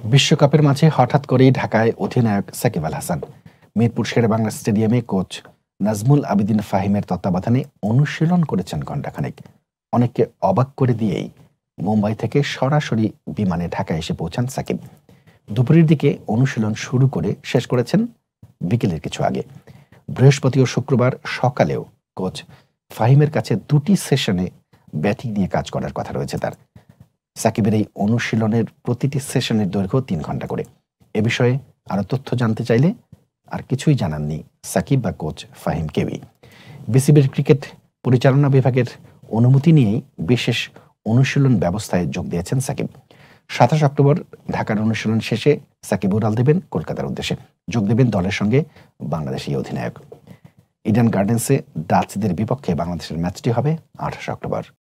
বিশ্বকাপের মাঝে হঠাৎ করেই ঢাকায় অধিনায়ক সাকিব আল হাসান মিরপুর শেরেবাংলা স্টেডিয়ামে কোচ নাজমুল আবেদিন ফাহিমের তত্ত্বাবধানে অনুশীলন করেছেন ঘণ্টাখানেক। অনেককে অবাক করে দিয়েই মুম্বাই থেকে সরাসরি বিমানে ঢাকায় এসে পৌঁছান সাকিব। দুপুরের দিকে অনুশীলন শুরু করে শেষ করেছেন বিকেলের কিছু আগে। বৃহস্পতি ও শুক্রবার সকালেও কোচ ফাহিমের কাছে দুটি সেশনে ব্যাটিং নিয়ে কাজ করার কথা রয়েছে তার। সাকিবের এই অনুশীলনের প্রতিটি সেশনের দৈর্ঘ্য 3 ঘন্টা করে। এ বিষয়ে আরো তথ্য জানতে চাইলে আর কিছুই জানাননি সাকিব বা কোচ ফাহিম কেউই। বিসিবির ক্রিকেট পরিচালনা বিভাগের অনুমতি নিয়েই বিশেষ অনুশীলন ব্যবস্থায় যোগ দিয়েছেন সাকিব। 27 অক্টোবর ঢাকার অনুশীলন শেষে সাকিব উড়াল দেবেন কলকাতার উদ্দেশ্যে। যোগ দেবেন দলের সঙ্গে বাংলাদেশি অধিনায়ক। ইডেন গার্ডেন্সে ডাচদের বিপক্ষে বাংলাদেশের ম্যাচটি হবে 28 অক্টোবর।